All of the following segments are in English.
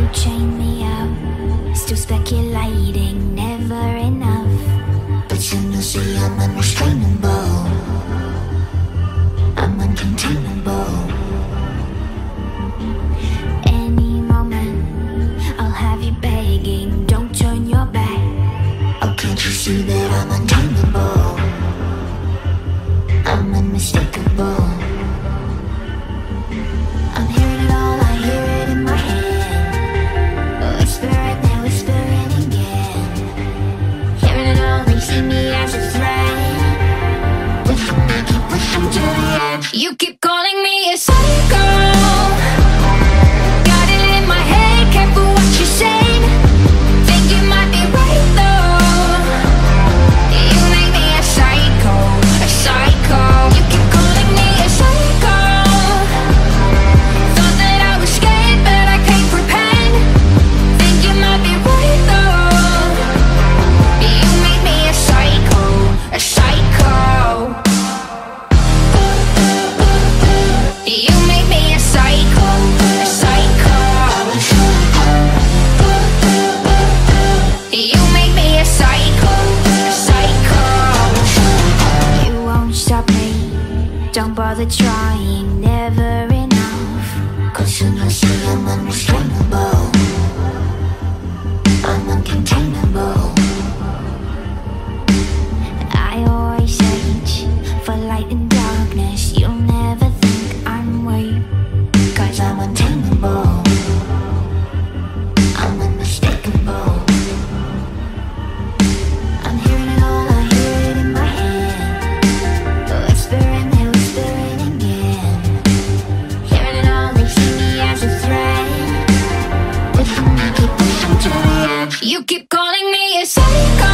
chain me out, still speculating, never enough. But soon you'll see I'm unrestrainable, I'm uncontainable. Any moment, I'll have you begging, don't turn your back. Oh, can't you see that I'm untamable, I'm unmistakable. I'm hearing it all, I hear it in my head. Whispering, they're whispering again. Hearing it all, they see me as a threat. Pushing me, keep pushing to the edge. You keep calling me a psycho. Got it in my head, careful what you're saying. Think you might be right though. You make me a psycho, a psycho. You keep calling me a psycho. Thought that I was scared, but I can't pretend. Think you might be right though. You make me a psycho, a psycho. You make me a psycho, a psycho. You make me a psycho, a psycho. You won't stop me, don't bother trying, never enough. Cause soon you'll see I'm unrestrainable, I'm uncontainable. I always search for light in darkness, you'll never think I'm weak. Cause I'm untamable, I'm unmistakable. I'm hearing it all, I hear it in my head. Whispering, they're whispering again. Hearing it all, they see me as a threat. Pushing me, keep pushing to the edge. You keep calling me a psycho.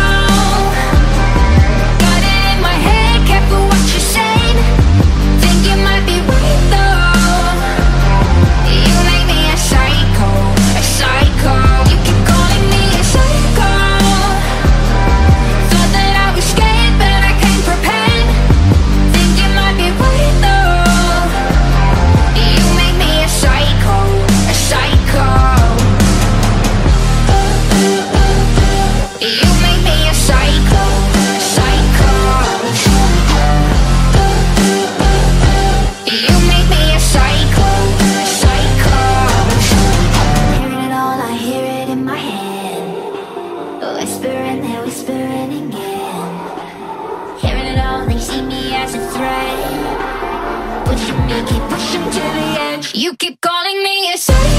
Got it in my head, careful what you're saying. Think you might be right though. You make me a psycho, a psycho. You keep calling me a psycho. Thought that I was scared, but I can't pretend. Think you might be right though. You make me a psycho, a psycho. You make me a psycho, a psycho. You make me a psycho, a psycho. Hearing it all, I hear it in my head. Whispering, they're whispering again. Hearing it all, they see me as a threat. Pushing me, keep pushing to the edge. You keep calling me a psycho.